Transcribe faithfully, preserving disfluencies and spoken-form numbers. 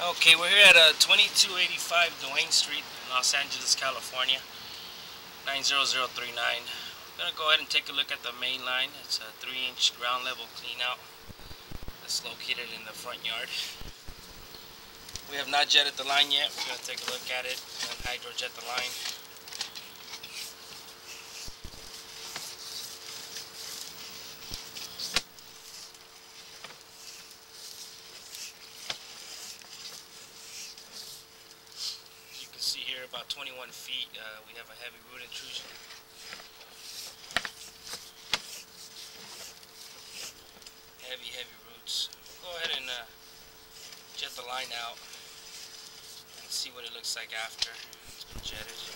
Okay, we're here at uh, twenty-two eighty-five Duane Street, Los Angeles, California, nine zero zero three nine. I'm going to go ahead and take a look at the main line. It's a three inch ground level clean out that's located in the front yard. We have not jetted the line yet. We're going to take a look at it and hydrojet the line. As you can see here, about twenty-one feet, uh, we have a heavy root intrusion. Heavy, heavy roots. Go ahead and uh, jet the line out and see what it looks like after it's been jetted.